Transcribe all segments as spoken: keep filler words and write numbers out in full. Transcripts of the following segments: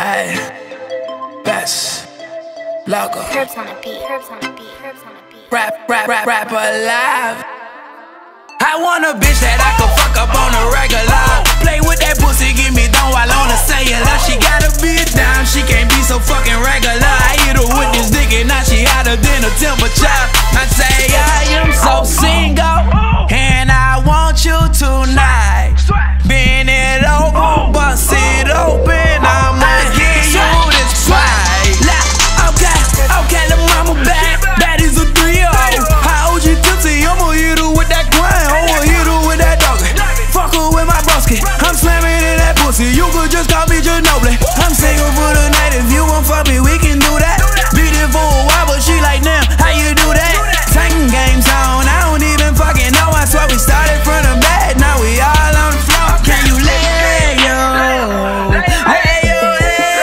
Hey, best loco. Herbs on a beat, herbs on a beat, herbs on a beat. Rap, rap, rap, rap alive. I want a bitch that I can fuck up on a regular. Play with that pussy, give me down while on the cellular. She gotta be a dime, she can't be so fucking regular. I hit her with this dick and now she hotter than a temperature. I say I am so single, and I want you tonight. Bend it over, bust it open, I'ma give you this fight. Okay, okay, the mama back, that is a three oh. I O G tipsy, I'ma hit her with that grind, I'ma hit her with that doggy. Fuck her with my broski, I'm slamming in that pussy, you could just call me Ginobili. I'm single for the night, if you want fuck me, we can do that. Beat it for a while, but she like, damn, how you do that? Taking games on, I don't even fucking know, I swear we started from the bed, now we all on the floor. Can you lay yo? Lay your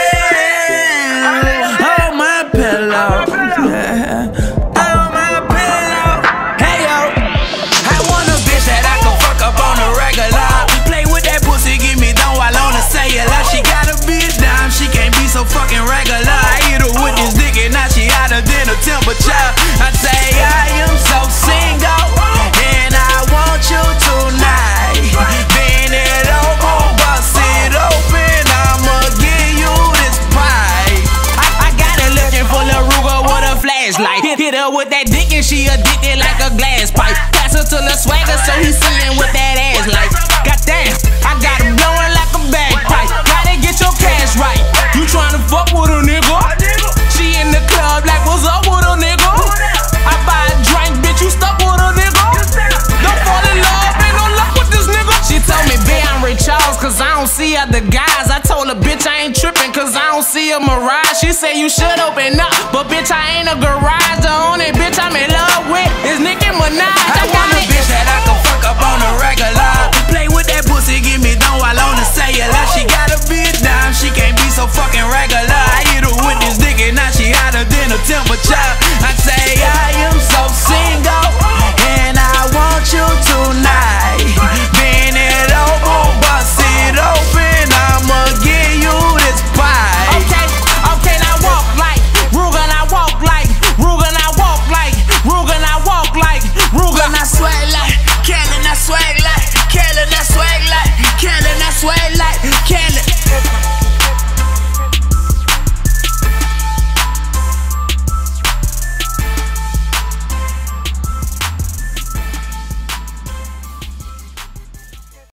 head on my pillow, yeah. On my pillow. Hey yo, I want a bitch that I can fuck up on a regular. Play with that pussy, give me down while on the cellular. She gotta be a dime, she can't be so fucking regular. I hit her with this dick and now she hotter than a temperature. I say I am so single, and I want you tonight. Bend it over, bust it open, I'ma give you this pie. I, I got her looking for Lil Ruger with a flashlight. Hit, hit her with that dick and she addicted like a glass pipe. Pass her to the swagger so he seeing with that ass like. Goddamn, I got her blowing like a bagpipe. Gotta get your cash right. You tryna fuck with a nigga? She in the club like, what's up with a nigga? I buy a drink, bitch, you stuck with a nigga? Don't fall in love, ain't no luck with this nigga. She told me, B, I'm Ray Charles, cause I don't see other guys. I told her, bitch, I ain't tripping, cause I don't see a mirage. She said, you should open up, but bitch, I ain't a garage. The only bitch I'm in love with is Nicki Minaj. I, I want a bitch that I can